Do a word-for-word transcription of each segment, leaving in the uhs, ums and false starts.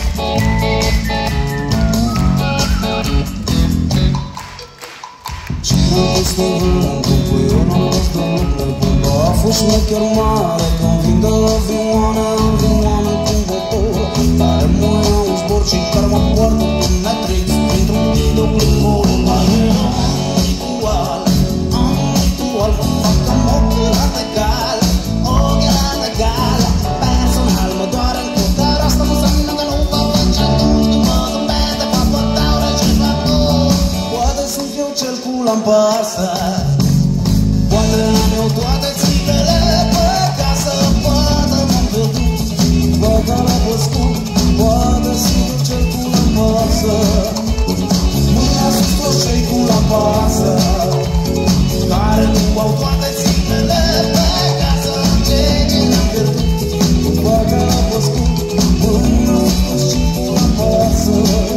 Stă vântul cu eu nu stă vântul Când a fost șmecher mare Când vinde avioane, avioane cu vapor Care mă ia un zbor și care mă poartă pe Matrix Printr-un videoclipor Dar eu am un ritual, am un ritual Mă fac am ochelari de gal, ochelari de gal Personal mă doare în cur Dar asta nu înseamnă că nu va face atunci Când mă zâmbete, fac o taură și fac tot Poate sunt eu cel cu lamparsa Poate n-am eu toate țigăle pe casă Poate m-am pierdut, poate l-a păscut Poate sunt eu cel cu lamparsa Mâna sus toți cei cu lamparsa Care nu au toate țigăle pe casă Cei ce n-am pierdut, poate l-a păscut Mâna sus toți cei cu lamparsa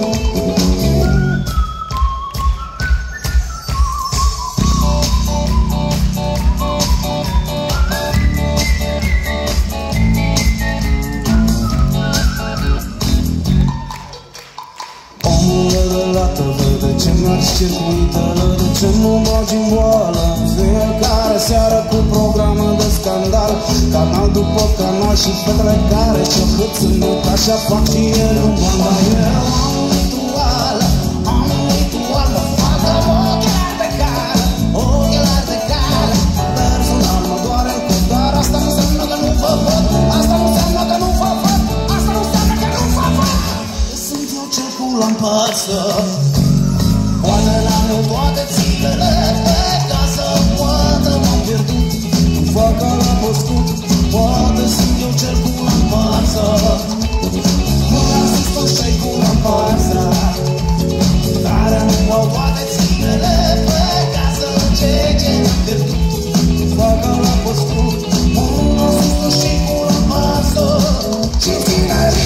circuitele, de ce nu bagi în boală în fiecare seară cu programe de scandal Canal după canal și fetele care ce-o hâțândut Așa fac și el în banda Eu am un ritual, am un ritual Mă fac am ochelari de cal, ochelari de cal Personal mă doare în cur Dar asta nu înseamnă că nu vă văd Asta nu înseamnă că nu vă văd Asta nu înseamnă că nu vă văd Sunt eu cel cu lamparță Poate n-am eu toate țigăle pe casă Poate m-am pierdut, fac la păscut Poate sunt eu cel cu lamparță Mâna sus toți cei cu lamparța Care nu au toate țigăle pe casă Cei ce n-am pierdut, fac la păscut Mâna sus toți cei cu lamparță Și țigările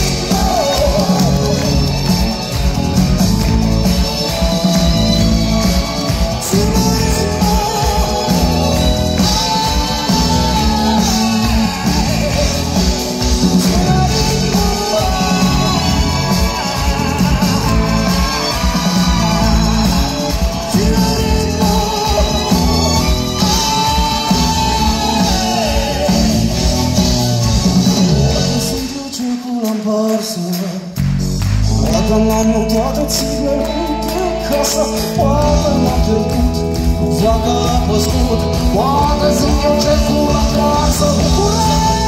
Poate n-am eu toate țigările pe casă Poate m-am pierdut, vaca la păscut Poate sunt eu cel cu la casă